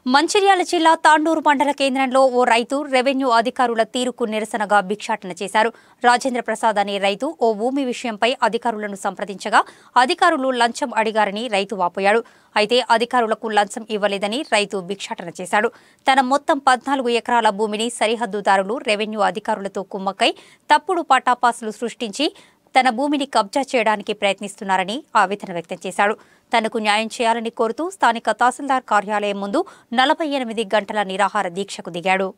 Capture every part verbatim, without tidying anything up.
మంచిర్యాల జిల్లా తాండూరు మండల కేంద్రంలో ఓ రైతు రెవెన్యూ అధికారుల తీరుకు నిరసనగా భిక్షాటన చేశారు. రాజేంద్ర ప్రసాద్ అనే రైతు ఓ భూమి విషయంపై అధికారులను సంప్రదించగా అధికారులు లంచం అడిగారని రైతు వాపోయాడు. అయితే అధికారులకు లంచం ఇవ్వలేదని రైతు భిక్షాటన చేశాడు. తన మొత్తం పద్నాలుగు ఎకరాల భూమిని సరిహద్దుదారులు రెవెన్యూ అధికారులతో కుమ్మక్కై తప్పుడు పటాపాసులు సృష్టించి తన భూమిని కబ్జా చేయడానికి ప్రయత్నిస్తున్నారని ఆవేదన వ్యక్తం చేశాడు. తనకు న్యాయం చేయాలని కోరుతూ స్థానిక తహసీల్దార్ కార్యాలయం ముందు నలభై ఎనిమిది గంటల నిరాహార దీక్షకు దిగాడు.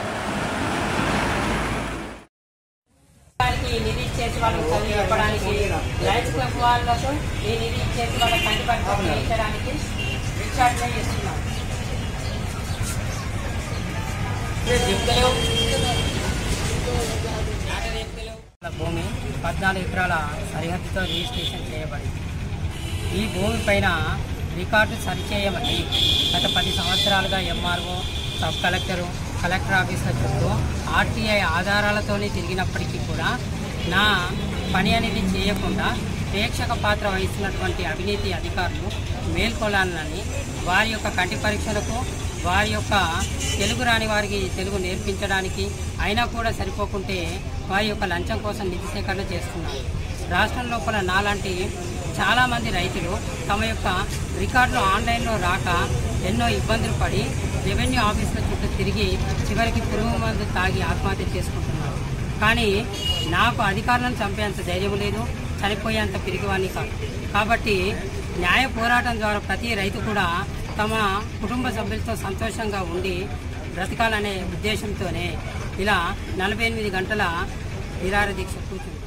భూమి పద్నాలుగు ఎకరాల సరిహద్దుతో రిజిస్ట్రేషన్ చేయబడింది. ఈ భూమి పైన రికార్డు సరిచేయమని గత పది సంవత్సరాలుగా ఎంఆర్ఓ, సబ్ కలెక్టరు, కలెక్టర్ ఆఫీసుల చుట్టూ ఆర్టీఐ ఆధారాలతోనే తిరిగినప్పటికీ కూడా నా పని అనేది చేయకుండా ప్రేక్షక పాత్ర వహిస్తున్నటువంటి అవినీతి అధికారులు మేల్కొలాలని వారి యొక్క కంటి పరీక్షలకు, వారి యొక్క తెలుగు రాని వారికి తెలుగు నేర్పించడానికి అయినా కూడా సరిపోకుంటే వారి యొక్క లంచం కోసం నిధి సేకరణ చేస్తున్నారు. రాష్ట్రం లోపల నాలాంటి చాలామంది రైతులు తమ యొక్క రికార్డులు ఆన్లైన్లో రాక ఎన్నో ఇబ్బందులు పడి రెవెన్యూ ఆఫీసుల చుట్టూ తిరిగి చివరికి పురుగు మందు తాగి ఆత్మహత్య చేసుకుంటున్నారు. కానీ నాకు అధికారులను చంపేంత ధైర్యం లేదు, చనిపోయేంత పిరిగివాణ్ణి కాదు. కాబట్టి న్యాయ పోరాటం ద్వారా ప్రతి రైతు కూడా తమ కుటుంబ సభ్యులతో సంతోషంగా ఉండి బ్రతకాలనే ఉద్దేశంతోనే ఇలా నలభై ఎనిమిది గంటల నిరాహార దీక్ష కూర్చుంది.